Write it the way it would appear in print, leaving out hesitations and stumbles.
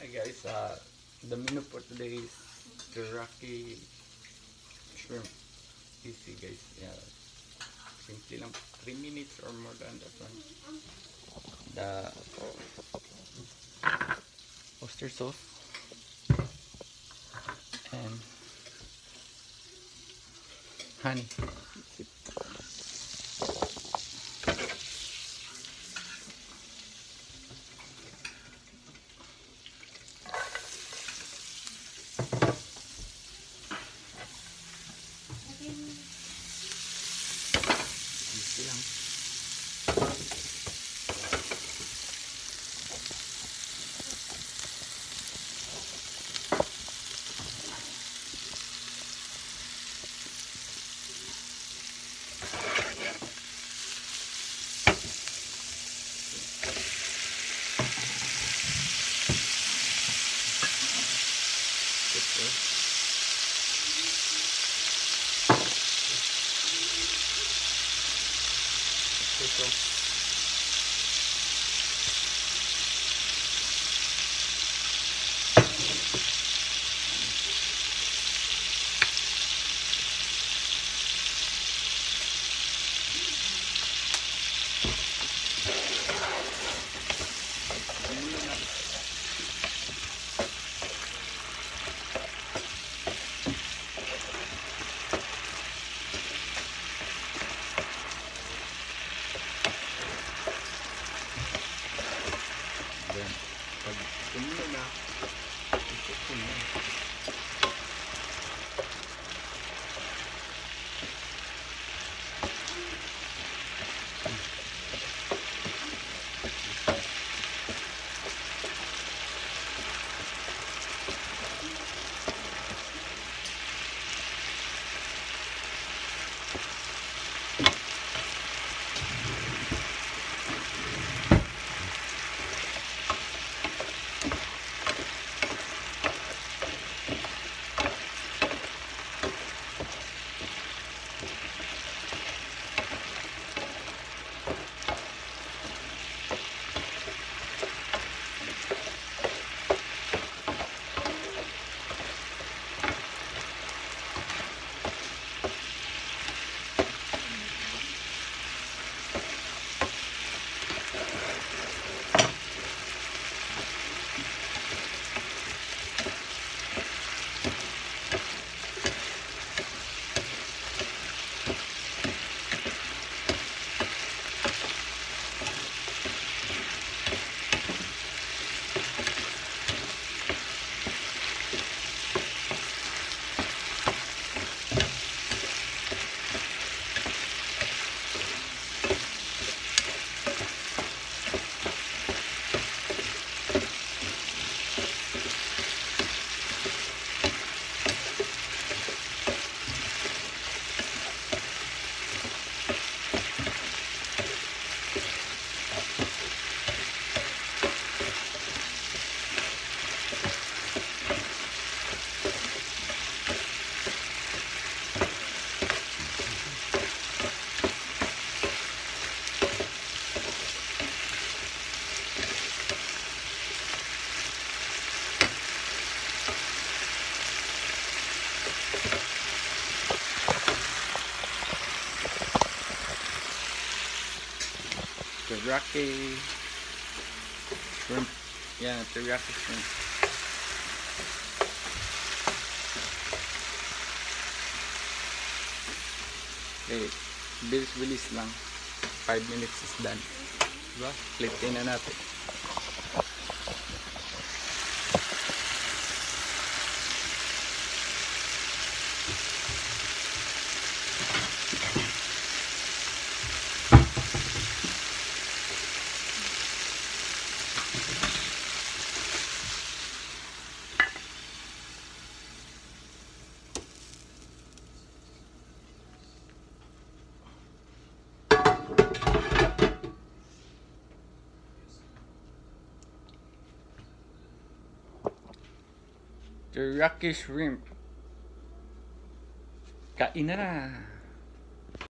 Hi guys, the menu for today is teriyaki shrimp. Easy guys, yeah. Simply lang, 3 minutes or more than that one. The oyster sauce and honey. Easy lang. Ito. Pag kumulo na, ikot ko na. Teriyaki shrimp. Yeah, teriyaki shrimp. Okay, bilis-bilis lang. 5 minutes is done. Diba? Plitin na natin. Teriyaki shrimp. Kain na na.